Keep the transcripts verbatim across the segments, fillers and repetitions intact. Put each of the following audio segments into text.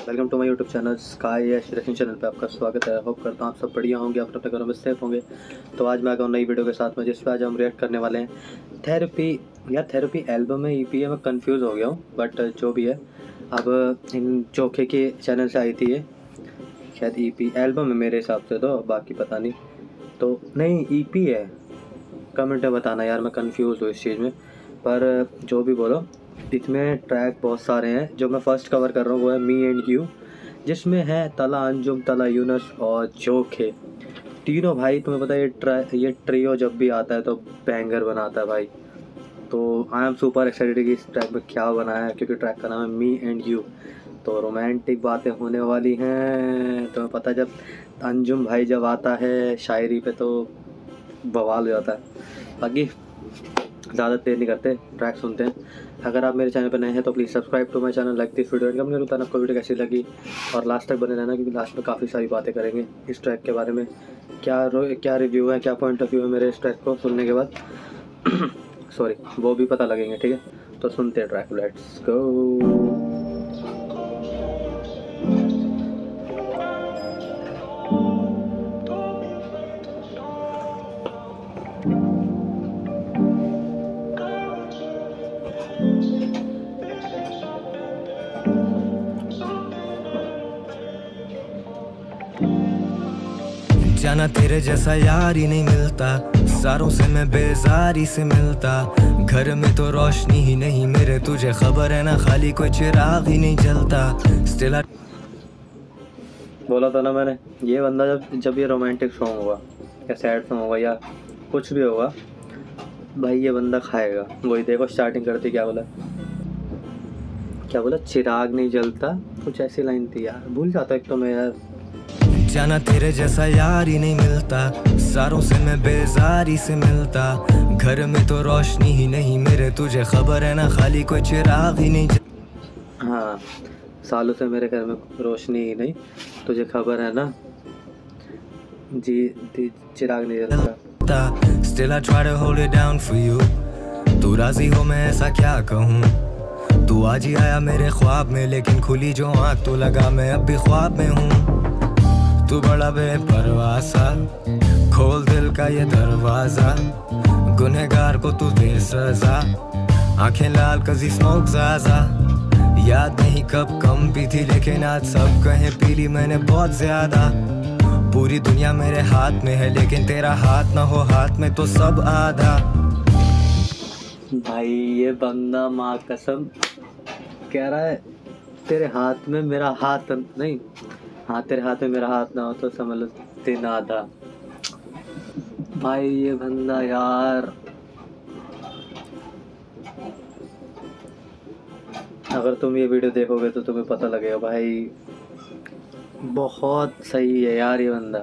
Welcome to my YouTube channel स्काई या श्रेशन चैनल पे आपका स्वागत है। होप करता हूँ आप सब बढ़िया होंगे, आप अपने घरों में सेफ होंगे। तो आज मैं आ गया हूँ नई वीडियो के साथ में, जिस पर आज हम रिएक्ट करने वाले हैं थेरेपी। या थेरेपी एल्बम है, ईपी है, मैं कंफ्यूज हो गया हूँ, बट जो भी है। अब इन चोखे के चैनल से आई थी ये, शायद ईपी एल्बम है मेरे हिसाब से, तो बाकी पता नहीं। तो नहीं, ईपी है, कमेंट में बताना यार, मैं कंफ्यूज हूँ इस चीज़ में। पर जो भी बोलो, इसमें ट्रैक बहुत सारे हैं। जो मैं फ़र्स्ट कवर कर रहा हूँ वो है मी एंड यू, जिसमें है तला अंजुम, तला यूनस और चोखे। तीनों भाई, तुम्हें पता है ये ट्रै ये ट्रियो जब भी आता है तो बैंगर बनाता है भाई। तो आई एम सुपर एक्साइटेड कि इस ट्रैक में क्या बनाया है, क्योंकि ट्रैक का नाम है मी एंड यू। तो रोमांटिक बातें होने वाली हैं। तुम्हें पता है जब अंजुम भाई जब आता है शायरी पे तो बवाल हो जाता है। बाकी ज़्यादा देर नहीं करते, ट्रैक सुनते हैं। अगर आप मेरे चैनल पर नए हैं तो please subscribe to my channel, like this video and comment बताना आपको वीडियो कैसी लगी, और लास्ट तक बने रहना, क्योंकि लास्ट में काफ़ी सारी बातें करेंगे इस ट्रैक के बारे में। क्या क्या रिव्यू है, क्या पॉइंट ऑफ व्यू है मेरे इस ट्रैक को सुनने के बाद सॉरी, वो भी पता लगेंगे, ठीक है। तो सुनते हैं ट्रैक, लेट्स गो। जाना तेरे जैसा यार ही नहीं मिलता, सारों से मैं बेजारी से मिलता। घर में तो रोशनी ही नहीं मेरे, तुझे खबर है ना, खाली कोई चिराग ही नहीं जलता। स्टिल बोला था ना मैंने, ये बंदा जब जब ये रोमांटिक सॉन्ग होगा या सैड सॉन्ग होगा या कुछ भी होगा भाई, ये बंदा खाएगा। वही देखो स्टार्टिंग करती क्या बोला, क्या बोला, चिराग नहीं जलता, कुछ ऐसी लाइन थी यार, भूल जाता एक तो मैं यार। जाना तेरे जैसा यार ही नहीं मिलता, सारों से मैं बेजारी से मिलता। घर में तो रोशनी ही नहीं मेरे, तुझे खबर है ना, खाली कोई चिराग ही नहीं। हाँ, सालों से मेरे घर में रोशनी ही नहीं, तुझे खबर है ना, जी, जी चिराग नहीं जलता। Still I try to hold it down for you, तू राजी हो मैं ऐसा क्या कहूँ। तू आज ही आया मेरे ख्वाब में, लेकिन खुली जो आँख तो लगा मैं अब भी ख्वाब में हूँ। तू बड़ा बेपरवाह सा, खोल दिल का ये दरवाजा, गुनहगार को तू दे सजा। आंखें लाल कजी स्मोक ज़ाज़ा, याद नहीं कब कम पी थी, लेकिन आज सब कहें पी ली मैंने बहुत ज्यादा। पूरी दुनिया मेरे हाथ में है, लेकिन तेरा हाथ ना हो हाथ में तो सब आधा। भाई ये बंदा माँ कसम कह रहा है, तेरे हाथ में मेरा हाथ नहीं, हाँ तेरे हाथ में मेरा हाथ ना हो तो समझ लो दिन आधा। भाई ये बंदा यार, अगर तुम ये वीडियो देखोगे तो तुम्हें पता लगेगा भाई, बहुत सही है यार ये बंदा।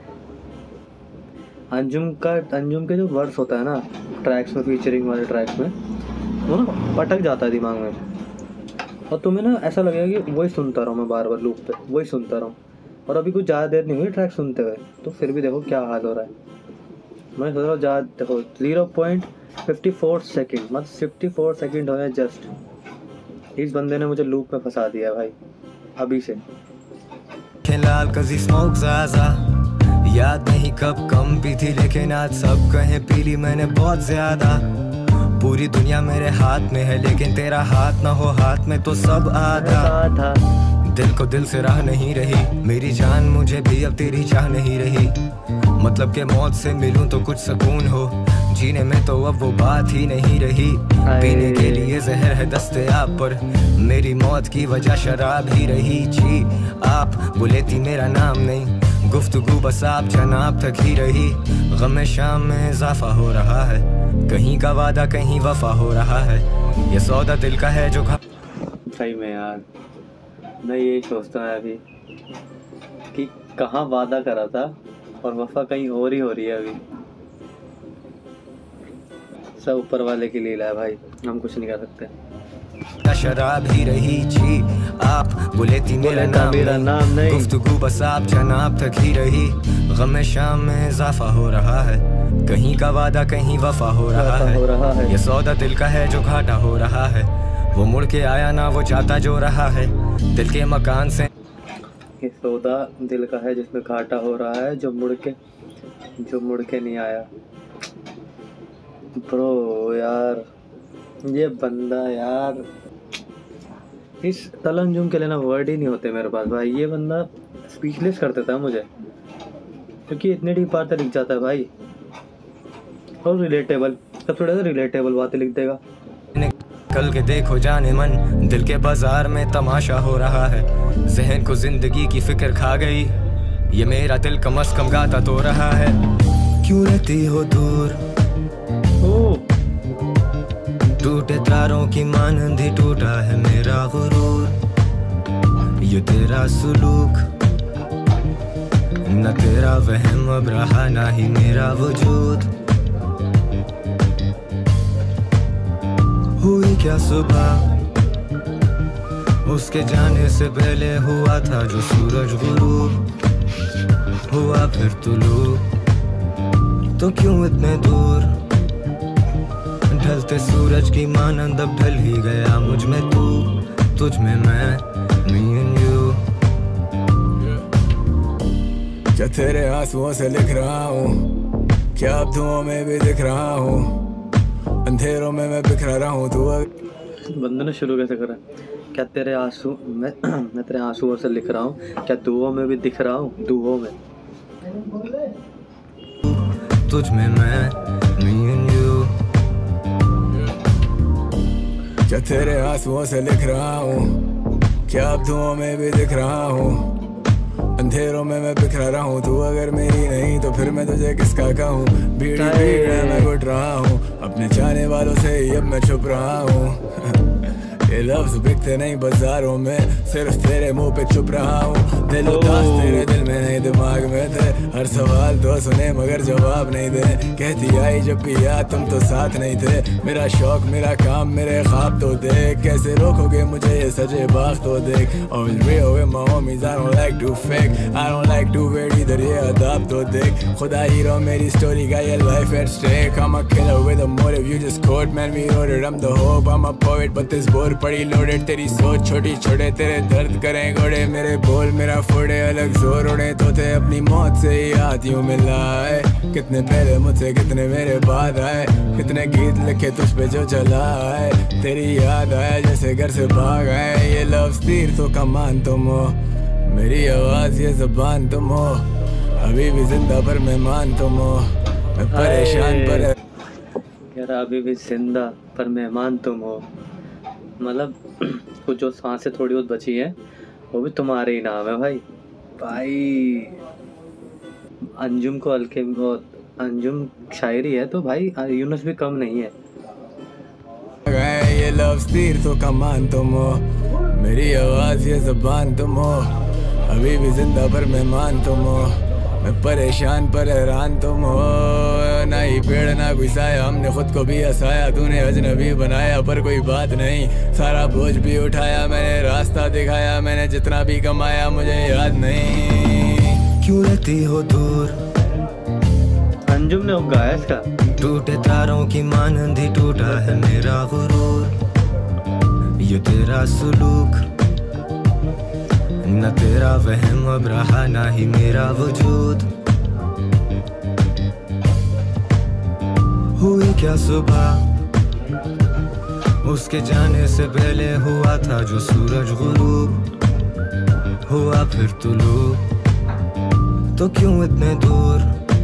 अंजुम का अंजुम के जो वर्ड्स होता है ना ट्रैक्स में, फीचरिंग वाले ट्रैक्स में, वो ना पटक जाता है दिमाग में, और तुम्हें ना ऐसा लगेगा कि वही सुनता रहा हूँ मैं, बार बार लूप पे वही सुनता रहा हूँ। और अभी कुछ ज़्यादा देर नहीं हुई ट्रैक सुनते हुए, तो फिर भी देखो क्या हाल हो रहा है। मैं सोच रहा हूँ ज़्यादा, देखो zero point fifty four second, मतलब फिफ्टी फोर सेकेंड हो गए जस्ट। इस बंदे ने मुझे लूप में फंसा दिया भाई अभी से। लाल कजी स्मोक ज़ाज़ा, याद नहीं कब कम पी थी, लेकिन आज सब कहें पी ली मैंने बहुत ज्यादा। पूरी दुनिया मेरे हाथ में है, लेकिन तेरा हाथ ना हो हाथ में तो सब आधा। दिल को दिल से राह नहीं रही, मेरी जान मुझे भी अब तेरी चाह नहीं रही। मतलब के मौत से मिलूं तो कुछ सुकून हो, जीने में तो अब वो बात ही नहीं रही। पीने के लिए जहर है दस्तयाब, पर मेरी मौत की वजह शराब ही रही। जी आप बोले थी मेरा नाम नहीं, गुफ्तगू बस आप जनाब तक ही रही। गम शाम में इजाफा हो रहा है, कहीं का वादा कहीं वफा हो रहा है। ये सौदा दिल का है जो सही में यार, मैं यही सोचता हूँ अभी कि कहाँ वादा करा था और वफा कहीं और ही हो रही है। अभी सब ऊपर वाले की लीला है भाई, हम कुछ नहीं कर सकते। शराब ही रही जी आप बोले थी मेरा नाम, मेरा नाम नहीं, गुफ्तगू बस आप जनाब तक ही रही। गम शाम में इजाफा हो रहा है, कहीं का वादा कहीं वफा हो रहा है, हो रहा है। ये सौदा दिल का है जो घाटा हो रहा है। वो मुड़ के आया ना वो जाता जो रहा है, दिल के मकान से ये सौदा दिल का है जिसमें घाटा हो रहा है, जो मुड़ के जो मुड़ के नहीं आया। ब्रो यार ये बंदा यार, इस तलंजुम के लिए ना वर्ड ही नहीं होते मेरे पास भाई। ये बंदा स्पीचलेस कर देता है मुझे, क्योंकि इतने डीप बात लिख जाता है भाई, और रिलेटेबल, सब थोड़ा सा रिलेटेबल बातें लिख देगा। कल के देखो जाने मन, दिल के बाजार में तमाशा हो रहा है, जहन को जिंदगी की फिक्र खा गई, ये मेरा दिल कम अज कम गाता तो रहा है। क्यों रहती हो दूर, टूटे तारों की मानंद ही टूटा है मेरा गुरूर, ये तेरा सुलूक न तेरा वहम अब रहा ना ही मेरा वजूद। हुई क्या सुबह उसके जाने से पहले हुआ था जो सूरज गुरूब, हुआ फिर तुलू, तो क्यों इतने दूर, ढलते सूरज की मानंद अब ढल ही गया मुझ में तू, तुझ में मैं, me and you। क्या तेरे आंसुओं से लिख रहा हूँ, क्या अब धुओं में भी दिख रहा हूँ, अंधेरों में मैं बिखरा रहा हूँ। तू बंदे ने शुरू कैसे करा, क्या तेरे आंसू मैं मैं तेरे आंसुओं से लिख रहा हूँ, क्या दुओं में भी दिख रहा हूँ, दुओं में, तुझ में मैं, me and you। क्या तेरे आंसुओं से लिख रहा हूँ, क्या अब धुओं में भी दिख रहा हूँ, अंधेरों में मैं बिखरा रहा हूँ। तू अगर मेरी नहीं तो फिर मैं तुझे किसका कहूँ, भीड़ भीड़ मैं घुट रहा हूँ, अपने जाने वालों से ही अब मैं छुप रहा हूँ। ये लफ्ज बिकते नहीं बाजारों में, सिर्फ तेरे मुंह पे चुप रहा हूँ। दिल उदास तेरे दिल में नहीं दिमाग में थे, हर सवाल तो सुने मगर जवाब नहीं दे, कहती आई जब भी याद तुम तो साथ नहीं थे, मेरा शौक मेरा काम मेरे ख्वाब तो देख, कैसे रोकोगे मुझे ये सजे बाग तो देख। Always real with my homies, I don't like to fake, I don't like to wear इधर ये अदाब तो देख, खुदा हीरो मेरी स्टोरी का ये life at stake, I'm a killer with a motive, you just quote man we wrote it, I'm the hope, I'm a poet but this board पड़ी loaded, तेरी सोच छोटी छोटे तेरे दर्द करें घोड़े, मेरे बोल मेरा फोड़े अलग जोर उड़े, तो थे अपनी मौत से ही हाथ यूं मिलाए, कितने पहले मुझसे कितने मेरे बाद आए, कितने गीत लिखे तुझ पे जो चलाए, तेरी याद आया जैसे घर से भाग आए। ये लफ्ज़ तीर तो कमान तुम हो, मेरी आवाज़ ये ज़बान तुम हो, अभी भी जिंदा पर मेहमान तुम हो, मैं परेशान पर यार अभी भी जिंदा पर मेहमान तुम हो, मतलब कुछ जो सांसें थोड़ी बहुत बची हैं वो भी तुम्हारे ही नाम है भाई। भाई अंजुम को हल्के बहुत, अंजुम शायरी है तो भाई यूनुस भी कम नहीं है। ये लफ्ज़ तीर तो कमान तुम हो, मेरी आवाज़ ये ज़बान तुम हो, अभी भी जिंदा पर मेहमान तुम हो, मैं परेशान पर हैरान तुम हो, ना ही पेड़ ना कोई साया, हमने खुद को भी हंसाया, तूने अजनबी बनाया पर कोई बात नहीं, सारा बोझ भी उठाया मैंने, रास्ता दिखाया मैंने, जितना भी कमाया मुझे याद नहीं। क्यों रहती हो दूर, अंजुम ने गाया इसका, टूटे तारों की मानंद ही टूटा है मेरा गुरूर, ये तेरा सुलूक न तेरा वहम अब रहा ना ही मेरा वजूद। हुई क्या सुबह उसके जाने से पहले हुआ था जो सूरज गुरूब, हुआ फिर तुलू, तो क्यों इतने दूर,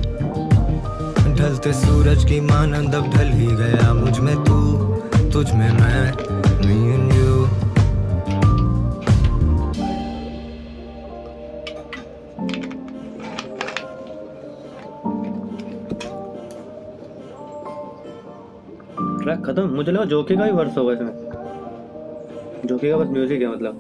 ढलते सूरज की मानंद अब ढल ही गया मुझ में तू, तुझ में मैं, me and you। ट्रैक खत्म, मुझे लगा जोके का ही वर्स होगा इसमें, जोके का बस म्यूजिक है, मतलब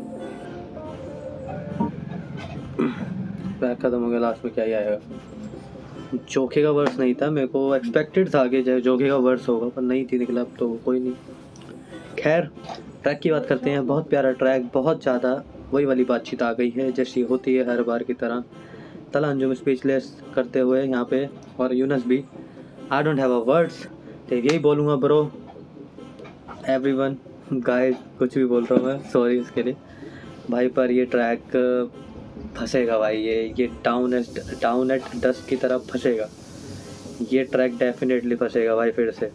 ट्रैक खत्म हो गया, लास्ट में क्या ही आएगा। जोके का वर्स नहीं था, मेरे को एक्सपेक्टेड था कि जोके का वर्स होगा पर नहीं थी निकला, अब तो कोई नहीं। खैर ट्रैक की बात करते हैं, बहुत प्यारा ट्रैक, बहुत ज़्यादा वही वाली बातचीत आ गई है जैसी होती है हर बार की तरह, तला अंजुम स्पीचलेस करते हुए यहाँ पे, और यूनस भी, I don't have a words, तो यही बोलूँगा ब्रो, एवरीवन गाइस, कुछ भी बोल रहा हूँ मैं, सॉरी इसके लिए भाई, पर ये ट्रैक फंसेगा भाई, ये ये down at down at dust की तरफ फंसेगा। ये ट्रैक डेफिनेटली फंसेगा भाई फिर से।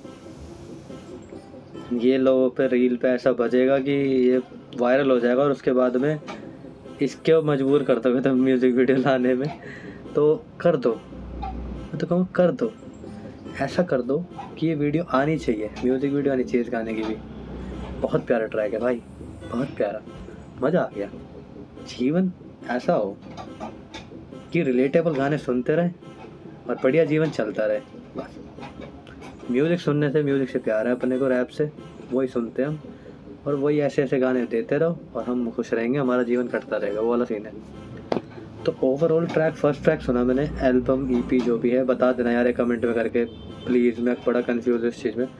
ये लोगों पे रील पे ऐसा बजेगा कि ये वायरल हो जाएगा और उसके बाद में इसके मजबूर कर दोगे तुम म्यूज़िक वीडियो लाने में। तो कर दो, मैं तो कहूँ कर दो, ऐसा कर दो कि ये वीडियो आनी चाहिए, म्यूज़िक वीडियो आनी चाहिए इस गाने की भी। बहुत प्यारा ट्रैक है भाई, बहुत प्यारा, मज़ा आ गया। जीवन ऐसा हो कि रिलेटेबल गाने सुनते रहे और बढ़िया जीवन चलता रहे बस। म्यूज़िक सुनने से, म्यूज़िक से प्यार है अपने को, रैप से, वही सुनते हैं हम और वही ऐसे ऐसे गाने देते रहो और हम खुश रहेंगे, हमारा जीवन कटता रहेगा, वो वाला सीन है। तो ओवरऑल ट्रैक, फर्स्ट ट्रैक सुना मैंने, एल्बम ईपी जो भी है बता देना यार कमेंट में करके प्लीज़, मैं बड़ा कंफ्यूज हूँ इस चीज़ में।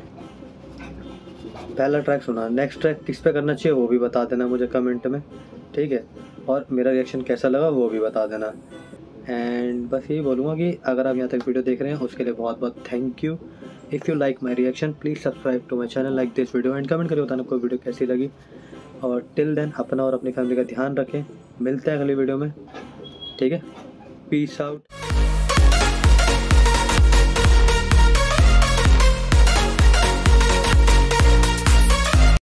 पहला ट्रैक सुना, नेक्स्ट ट्रैक किस पे करना चाहिए वो भी बता देना मुझे कमेंट में, ठीक है। और मेरा रिएक्शन कैसा लगा वो भी बता देना। एंड बस यही बोलूँगा कि अगर आप यहाँ तक वीडियो देख रहे हैं उसके लिए बहुत बहुत thank you. If you like my reaction please subscribe to my channel, like this video and comment करके बताना आपको वीडियो कैसी लगी। और टिल देन अपना और अपनी फैमिली का ध्यान रखें, मिलते हैं अगली वीडियो में, ठीक है। Peace out.